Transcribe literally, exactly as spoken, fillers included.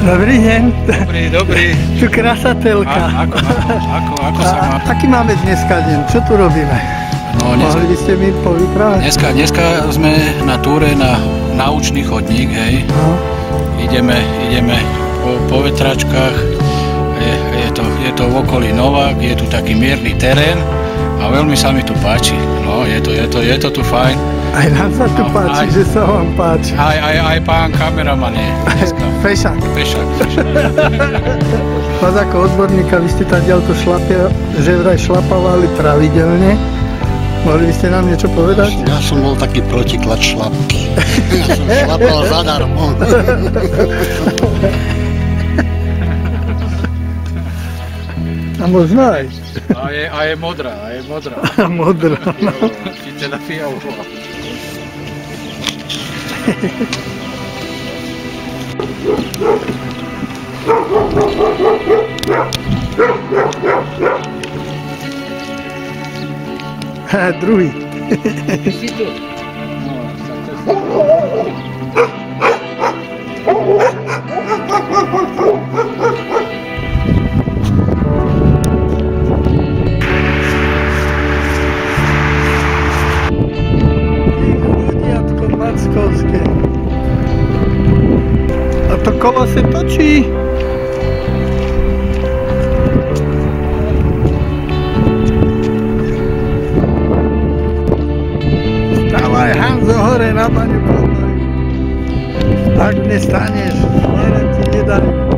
Dobrý deň. Dobrý, dobrý. Tu krasatelka. A, ako, ako, ako, ako sa má? Aký máme dneska deň? Čo tu robíme? No, dneska, Mohli by ste mi povyprávať? Dneska, dneska sme na túre na naučný chodník, hej. No. Ideme, ideme po, po vetračkách. Je, je, to, je to v okolí Novák, je tu taký mierny terén a veľmi sa mi tu páči. No, je to, je to, je to tu fajn. Aj nám sa tu no, páči, aj, že sa vám páči. Aj, aj, aj pán kameraman je dneska. Fešák. Fešák, fešák. Vás ako odborníka, vy ste tam ďalto šlapia, že vraj šlapávali pravidelne. Mohli by ste nám niečo povedať? Ja som bol taký protiklad šlapky. Ja som šlapal zadarmo. A možno aj. A je, a je modrá, a je modrá. A modrá, no. Či teda fialová. Ha, druhý. Si tu? A to kolo se točí. Stávaj, Hanzo, hore na baňu. Ak nestaneš, nerem ti nedaj.